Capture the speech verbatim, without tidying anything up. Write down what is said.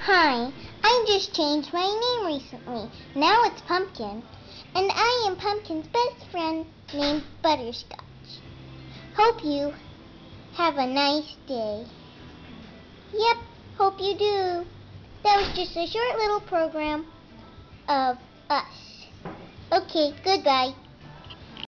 Hi, I just changed my name recently. Now it's Pumpkin, and I am Pumpkin's best friend named Butterscotch. Hope you have a nice day. Yep, hope you do. That was just a short little program of us. Okay, goodbye.